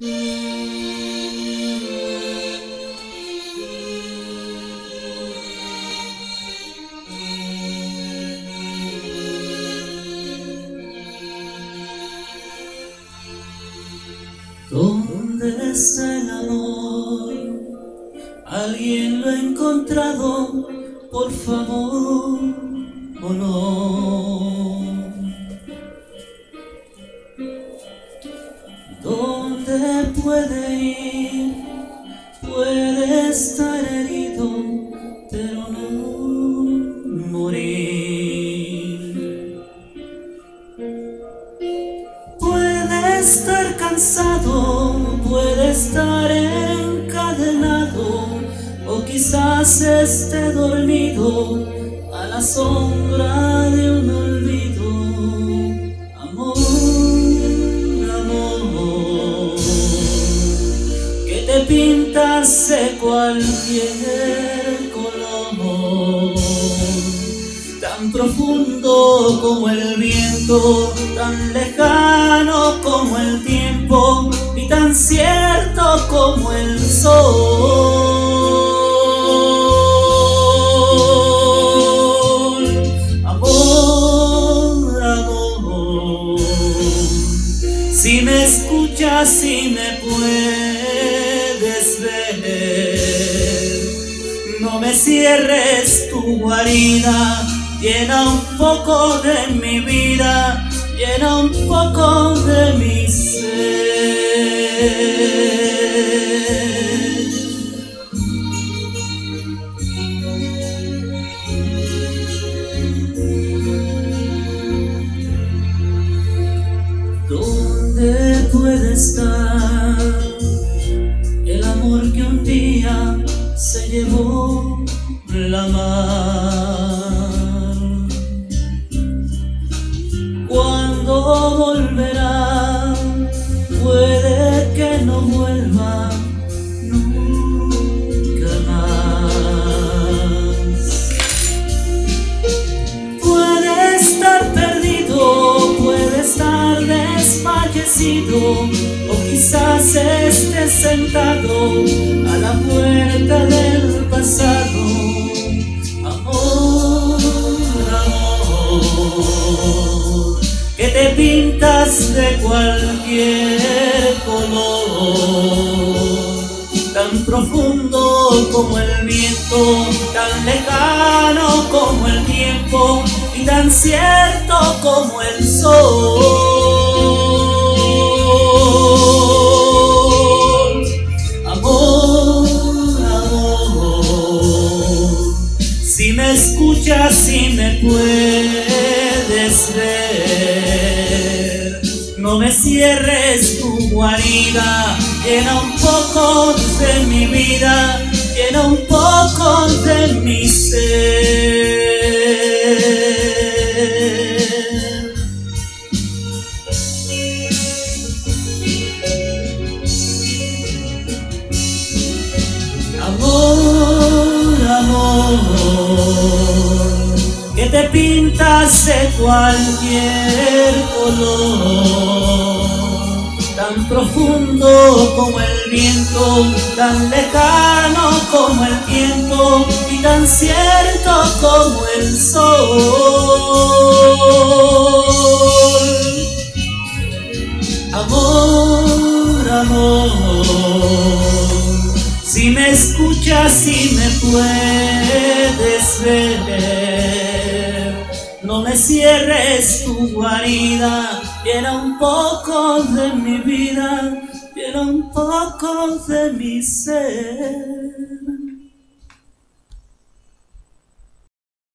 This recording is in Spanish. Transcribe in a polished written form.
¿Dónde está el amor? ¿Alguien lo ha encontrado? Por favor, ¿o no? ¿Dónde puede ir? Puede estar herido, pero no morir. Puede estar cansado, puede estar encadenado, o quizás esté dormido a la sombra de un olvido. Amor, amor, que te pintas de cualquier color, tan profundo como el viento, tan lejano como el tiempo y tan cierto como el sol. Amor, amor, si me escuchas, si me puedes ver, no me cierres tu guarida. Llena un poco de mi vida, llena un poco de mi ser. ¿Dónde puede estar el amor que un día se llevó la mar? ¿Cuándo volverá? Puede que no vuelva nunca más. Puede estar perdido, puede estar desfallecido, o quizás esté sentado a la puerta del pasado. Amor, amor, que te pintas de cualquier color, tan profundo como el viento, tan lejano como el tiempo y tan cierto como el sol. Amor, amor, si me escuchas, si me puedes ver, no me cierres tu guarida. Llena un poco de mi vida, llena un poco de mi ser. Amor, amor, que te pintas de cualquier color, tan profundo como el viento, tan lejano como el tiempo y tan cierto como el sol. Amor, amor, si me escuchas, si me puedes ver, no me cierres tu guarida. Llena un poco de mi vida, llena un poco de mi ser.